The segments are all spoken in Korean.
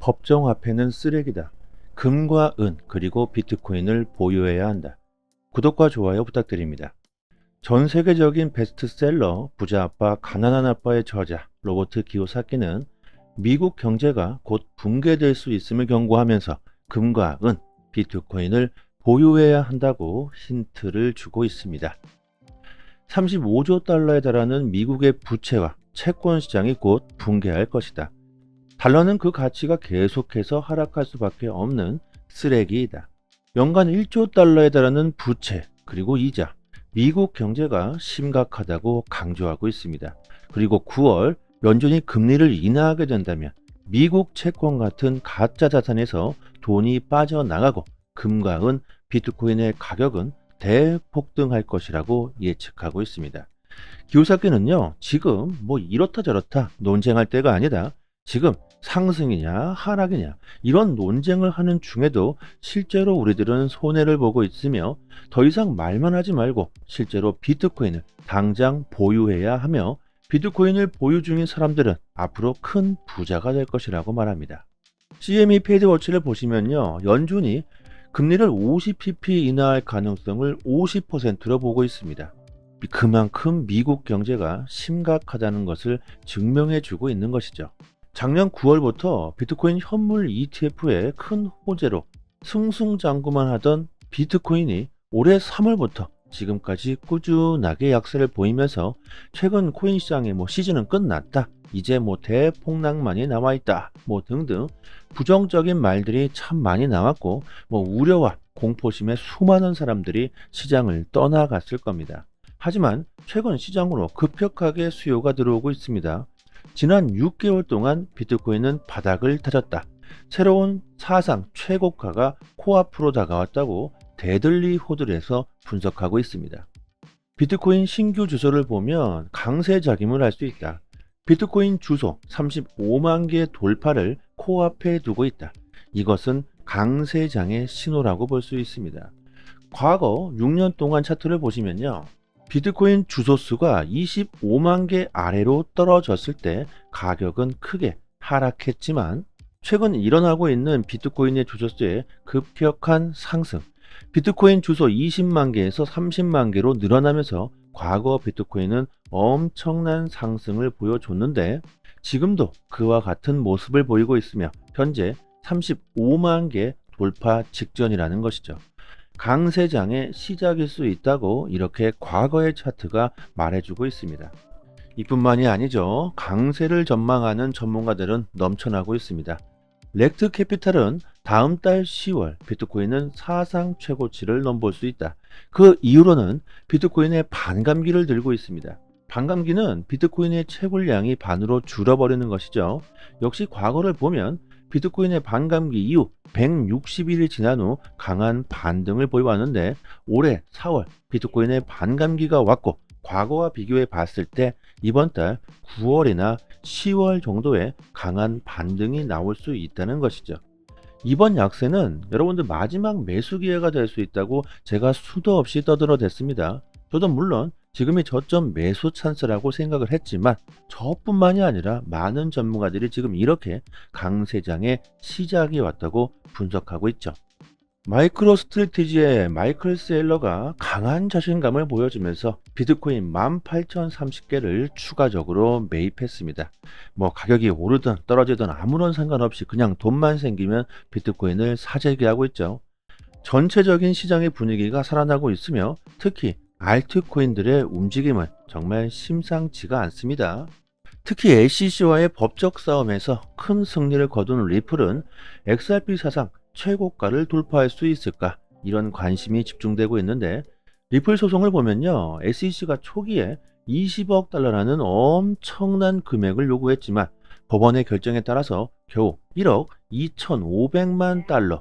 법정화폐는 쓰레기다. 금과 은 그리고 비트코인을 보유해야 한다. 구독과 좋아요 부탁드립니다. 전 세계적인 베스트셀러 부자 아빠 가난한 아빠의 저자 로버트 기요사키는 미국 경제가 곧 붕괴될 수 있음을 경고하면서 금과 은, 비트코인을 보유해야 한다고 힌트를 주고 있습니다. 35조 달러에 달하는 미국의 부채와 채권 시장이 곧 붕괴할 것이다. 달러는 그 가치가 계속해서 하락할 수밖에 없는 쓰레기이다. 연간 1조 달러에 달하는 부채 그리고 이자, 미국 경제가 심각하다고 강조하고 있습니다. 그리고 9월 연준이 금리를 인하하게 된다면 미국 채권 같은 가짜 자산에서 돈이 빠져나가고 금과 은, 비트코인의 가격은 대폭등할 것이라고 예측하고 있습니다. 기요사키는요, 지금 뭐 이렇다 저렇다 논쟁할 때가 아니다. 지금 상승이냐 하락이냐 이런 논쟁을 하는 중에도 실제로 우리들은 손해를 보고 있으며 더 이상 말만 하지 말고 실제로 비트코인을 당장 보유해야 하며 비트코인을 보유 중인 사람들은 앞으로 큰 부자가 될 것이라고 말합니다. CME 패드워치를 보시면요, 연준이 금리를 50pp 인하할 가능성을 50%로 보고 있습니다. 그만큼 미국 경제가 심각하다는 것을 증명해 주고 있는 것이죠. 작년 9월부터 비트코인 현물 ETF의 큰 호재로 승승장구만 하던 비트코인이 올해 3월부터 지금까지 꾸준하게 약세를 보이면서 최근 코인 시장의 시즌은 끝났다, 이제 대폭락만이 남아있다 등등 부정적인 말들이 참 많이 나왔고 우려와 공포심에 수많은 사람들이 시장을 떠나갔을 겁니다. 하지만 최근 시장으로 급격하게 수요가 들어오고 있습니다. 지난 6개월 동안 비트코인은 바닥을 다졌다. 새로운 사상 최고가가 코앞으로 다가왔다고 데들리 호들에서 분석하고 있습니다. 비트코인 신규 주소를 보면 강세작임을 할 수 있다. 비트코인 주소 35만 개 돌파를 코앞에 두고 있다. 이것은 강세장의 신호라고 볼 수 있습니다. 과거 6년 동안 차트를 보시면요, 비트코인 주소수가 25만 개 아래로 떨어졌을 때 가격은 크게 하락했지만 최근 일어나고 있는 비트코인의 주소수의 급격한 상승, 비트코인 주소 20만 개에서 30만 개로 늘어나면서 과거 비트코인은 엄청난 상승을 보여줬는데 지금도 그와 같은 모습을 보이고 있으며 현재 35만 개 돌파 직전이라는 것이죠. 강세장의 시작일 수 있다고 이렇게 과거의 차트가 말해주고 있습니다. 이뿐만이 아니죠. 강세를 전망하는 전문가들은 넘쳐나고 있습니다. 렉트 캐피탈은 다음 달 10월 비트코인은 사상 최고치를 넘볼 수 있다. 그 이후로는 비트코인의 반감기를 들고 있습니다. 반감기는 비트코인의 채굴량이 반으로 줄어버리는 것이죠. 역시 과거를 보면 비트코인의 반감기 이후 160일이 지난 후 강한 반등을 보여왔는데 올해 4월 비트코인의 반감기가 왔고 과거와 비교해 봤을 때 이번 달 9월이나 10월 정도의 강한 반등이 나올 수 있다는 것이죠. 이번 약세는 여러분들 마지막 매수 기회가 될 수 있다고 제가 수도 없이 떠들어댔습니다. 저도 물론 지금이 저점 매수 찬스라고 생각을 했지만 저뿐만이 아니라 많은 전문가들이 지금 이렇게 강세장의 시작이 왔다고 분석하고 있죠. 마이크로 스트래티지의 마이클 세일러가 강한 자신감을 보여주면서 비트코인 18,030개를 추가적으로 매입했습니다. 가격이 오르든 떨어지든 아무런 상관없이 그냥 돈만 생기면 비트코인을 사재기하고 있죠. 전체적인 시장의 분위기가 살아나고 있으며 특히 알트코인들의 움직임은 정말 심상치가 않습니다. 특히 SEC와의 법적 싸움에서 큰 승리를 거둔 리플은 XRP 사상 최고가를 돌파할 수 있을까, 이런 관심이 집중되고 있는데 리플 소송을 보면요, SEC가 초기에 20억 달러라는 엄청난 금액을 요구했지만 법원의 결정에 따라서 겨우 1억 2,500만 달러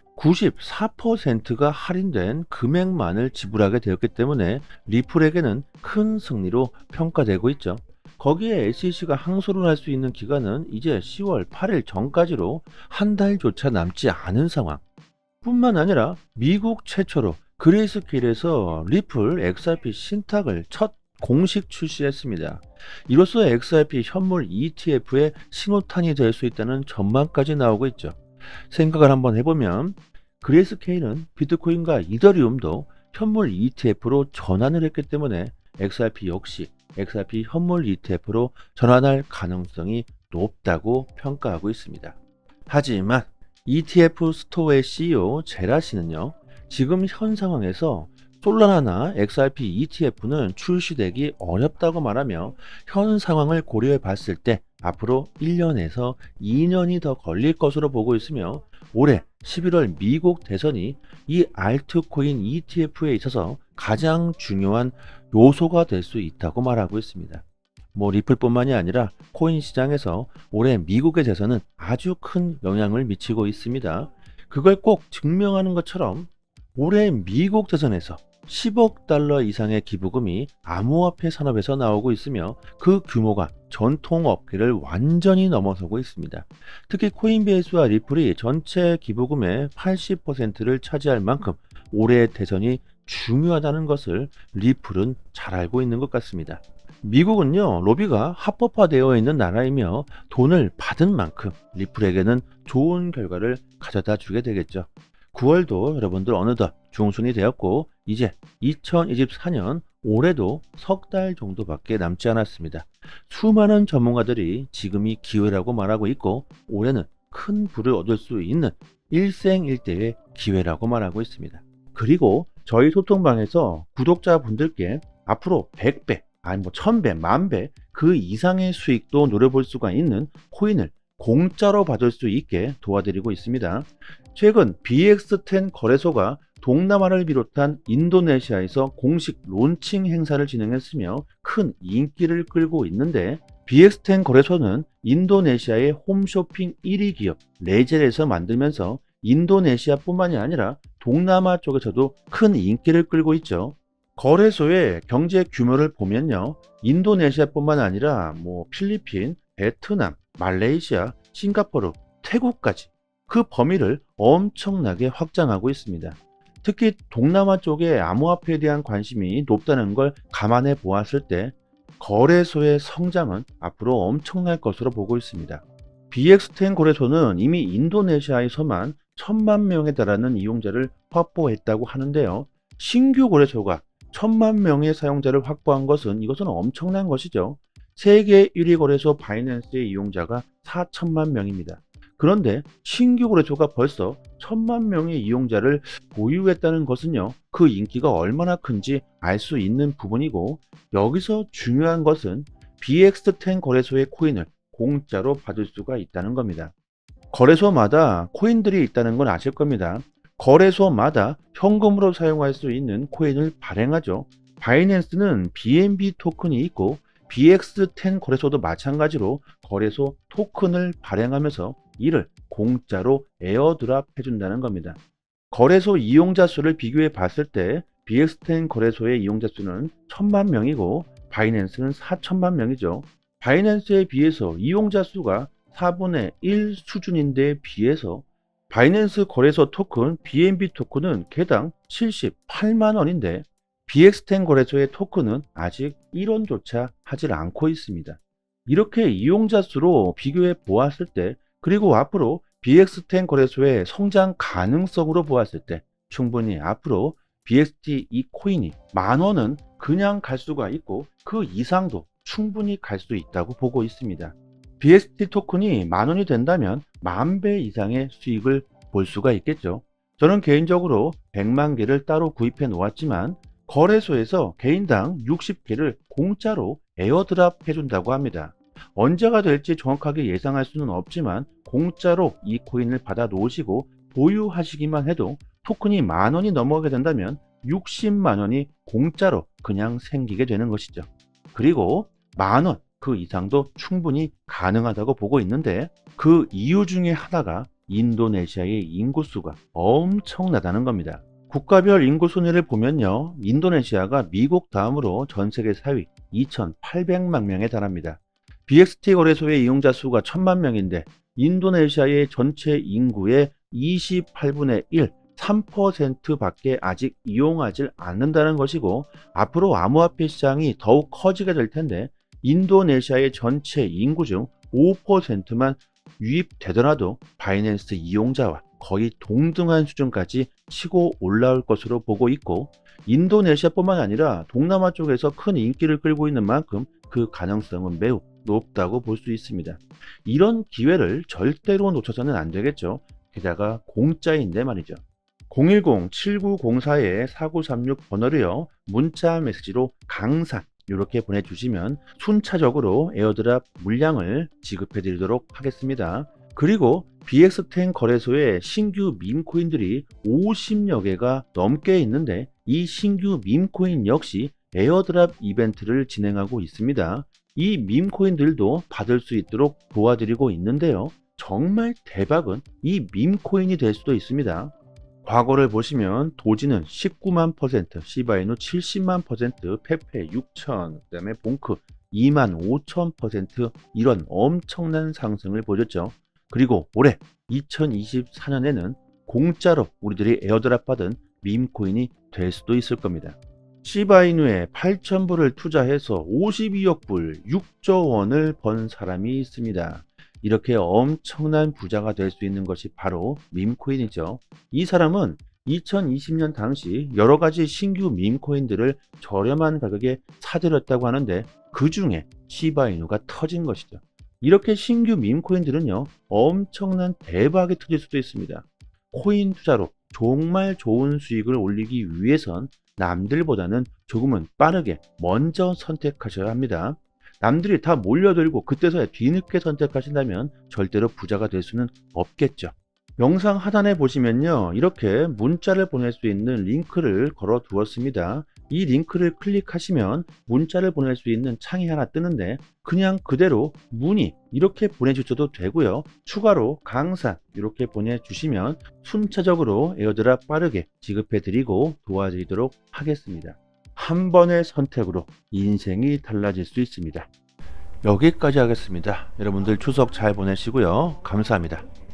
94%가 할인된 금액만을 지불하게 되었기 때문에 리플에게는 큰 승리로 평가되고 있죠. 거기에 SEC가 항소를 할 수 있는 기간은 이제 10월 8일 전까지로 한 달조차 남지 않은 상황. 뿐만 아니라 미국 최초로 그레이스케일에서 리플 XRP 신탁을 첫 공식 출시했습니다. 이로써 XRP 현물 ETF의 신호탄이 될 수 있다는 전망까지 나오고 있죠. 생각을 한번 해보면 그레이스케일은 비트코인과 이더리움도 현물 ETF로 전환을 했기 때문에 XRP 역시 XRP 현물 ETF로 전환할 가능성이 높다고 평가하고 있습니다. 하지만 ETF 스토어의 CEO 제라 씨는요, 지금 현 상황에서 솔라나나 XRP ETF는 출시되기 어렵다고 말하며 현 상황을 고려해 봤을 때 앞으로 1년에서 2년이 더 걸릴 것으로 보고 있으며 올해 11월 미국 대선이 이 알트코인 ETF에 있어서 가장 중요한 요소가 될 수 있다고 말하고 있습니다. 리플뿐만이 아니라 코인 시장에서 올해 미국의 대선은 아주 큰 영향을 미치고 있습니다. 그걸 꼭 증명하는 것처럼 올해 미국 대선에서 10억 달러 이상의 기부금이 암호화폐 산업에서 나오고 있으며 그 규모가 전통 업계를 완전히 넘어서고 있습니다. 특히 코인베이스와 리플이 전체 기부금의 80%를 차지할 만큼 올해의 대선이 중요하다는 것을 리플은 잘 알고 있는 것 같습니다. 미국은요, 로비가 합법화되어 있는 나라이며 돈을 받은 만큼 리플에게는 좋은 결과를 가져다 주게 되겠죠. 9월도 여러분들 어느덧 중순이 되었고 이제 2024년 올해도 석 달 정도밖에 남지 않았습니다. 수많은 전문가들이 지금이 기회라고 말하고 있고 올해는 큰 부를 얻을 수 있는 일생일대의 기회라고 말하고 있습니다. 그리고 저희 소통방에서 구독자분들께 앞으로 100배, 아니 1000배, 10,000배 그 이상의 수익도 노려볼 수가 있는 코인을 공짜로 받을 수 있게 도와드리고 있습니다. 최근 BX10 거래소가 동남아를 비롯한 인도네시아에서 공식 론칭 행사를 진행했으며 큰 인기를 끌고 있는데 BX10 거래소는 인도네시아의 홈쇼핑 1위 기업 레젤에서 만들면서 인도네시아뿐만이 아니라 동남아 쪽에서도 큰 인기를 끌고 있죠. 거래소의 경제 규모를 보면요, 인도네시아뿐만 아니라 필리핀, 베트남, 말레이시아, 싱가포르, 태국까지 그 범위를 엄청나게 확장하고 있습니다. 특히 동남아 쪽에 암호화폐에 대한 관심이 높다는 걸 감안해 보았을 때 거래소의 성장은 앞으로 엄청날 것으로 보고 있습니다. BX10 거래소는 이미 인도네시아에서만 1,000만 명에 달하는 이용자를 확보했다고 하는데요. 신규 거래소가 1,000만 명의 사용자를 확보한 것은 이것은 엄청난 것이죠. 세계 1위 거래소 바이낸스의 이용자가 4천만 명입니다. 그런데 신규 거래소가 벌써 1,000만 명의 이용자를 보유했다는 것은요, 그 인기가 얼마나 큰지 알 수 있는 부분이고, 여기서 중요한 것은 BX10 거래소의 코인을 공짜로 받을 수가 있다는 겁니다. 거래소마다 코인들이 있다는 건 아실 겁니다. 거래소마다 현금으로 사용할 수 있는 코인을 발행하죠. 바이낸스는 BNB 토큰이 있고 BX10 거래소도 마찬가지로 거래소 토큰을 발행하면서 이를 공짜로 에어드랍 해준다는 겁니다. 거래소 이용자 수를 비교해 봤을 때 BX10 거래소의 이용자 수는 1,000만 명이고 바이낸스는 4천만 명이죠. 바이낸스에 비해서 이용자 수가 4분의 1 수준인데 비해서 바이낸스 거래소 토큰 BNB 토큰은 개당 78만 원인데 BX10 거래소의 토큰은 아직 1원조차 하질 않고 있습니다. 이렇게 이용자 수로 비교해 보았을 때, 그리고 앞으로 BX10 거래소의 성장 가능성으로 보았을 때 충분히 앞으로 BXT 이 코인이 10,000원은 그냥 갈 수가 있고 그 이상도 충분히 갈 수 있다고 보고 있습니다. BXT 토큰이 10,000원이 된다면 10,000배 이상의 수익을 볼 수가 있겠죠. 저는 개인적으로 100만 개를 따로 구입해 놓았지만 거래소에서 개인당 60개를 공짜로 에어드랍 해준다고 합니다. 언제가 될지 정확하게 예상할 수는 없지만 공짜로 이 코인을 받아 놓으시고 보유하시기만 해도 토큰이 10,000원이 넘어가게 된다면 60만 원이 공짜로 그냥 생기게 되는 것이죠. 그리고 10,000원 그 이상도 충분히 가능하다고 보고 있는데, 그 이유 중에 하나가 인도네시아의 인구수가 엄청나다는 겁니다. 국가별 인구 순위를 보면요, 인도네시아가 미국 다음으로 전 세계 4위 2,800만 명에 달합니다. BXT 거래소의 이용자 수가 1,000만 명인데 인도네시아의 전체 인구의 28분의 1, 3%밖에 아직 이용하지 않는다는 것이고, 앞으로 암호화폐 시장이 더욱 커지게 될 텐데 인도네시아의 전체 인구 중 5%만 유입되더라도 바이낸스 이용자와 거의 동등한 수준까지 치고 올라올 것으로 보고 있고, 인도네시아뿐만 아니라 동남아 쪽에서 큰 인기를 끌고 있는 만큼 그 가능성은 매우 높다고 볼 수 있습니다. 이런 기회를 절대로 놓쳐서는 안 되겠죠. 게다가 공짜인데 말이죠. 010-7904-4936 번호로요, 문자 메시지로 강산 이렇게 보내주시면 순차적으로 에어드랍 물량을 지급해 드리도록 하겠습니다. 그리고 BX10 거래소에 신규 밈코인들이 50여 개가 넘게 있는데, 이 신규 밈코인 역시 에어드랍 이벤트를 진행하고 있습니다. 이 밈코인들도 받을 수 있도록 도와드리고 있는데요, 정말 대박은 이 밈코인이 될 수도 있습니다. 과거를 보시면 도지는 19만 %, 시바이누 70만 %, 페페 6천, 그 다음에 봉크 2만 5천 %, 이런 엄청난 상승을 보였죠. 그리고 올해 2024년에는 공짜로 우리들이 에어드랍 받은 밈코인이 될 수도 있을 겁니다. 시바이누에 8,000불을 투자해서 52억 불, 6조 원을 번 사람이 있습니다. 이렇게 엄청난 부자가 될 수 있는 것이 바로 밈코인이죠. 이 사람은 2020년 당시 여러가지 신규 밈코인들을 저렴한 가격에 사들였다고 하는데, 그 중에 시바이누가 터진 것이죠. 이렇게 신규 밈코인들은요, 엄청난 대박이 터질 수도 있습니다. 코인 투자로 정말 좋은 수익을 올리기 위해선 남들보다는 조금은 빠르게 먼저 선택하셔야 합니다. 남들이 다 몰려들고 그때서야 뒤늦게 선택하신다면 절대로 부자가 될 수는 없겠죠. 영상 하단에 보시면요, 이렇게 문자를 보낼 수 있는 링크를 걸어 두었습니다. 이 링크를 클릭하시면 문자를 보낼 수 있는 창이 하나 뜨는데, 그냥 그대로 문의 이렇게 보내주셔도 되고요, 추가로 강산 이렇게 보내주시면 순차적으로 에어드랍 빠르게 지급해 드리고 도와드리도록 하겠습니다. 한 번의 선택으로 인생이 달라질 수 있습니다. 여기까지 하겠습니다. 여러분들 추석 잘 보내시고요. 감사합니다.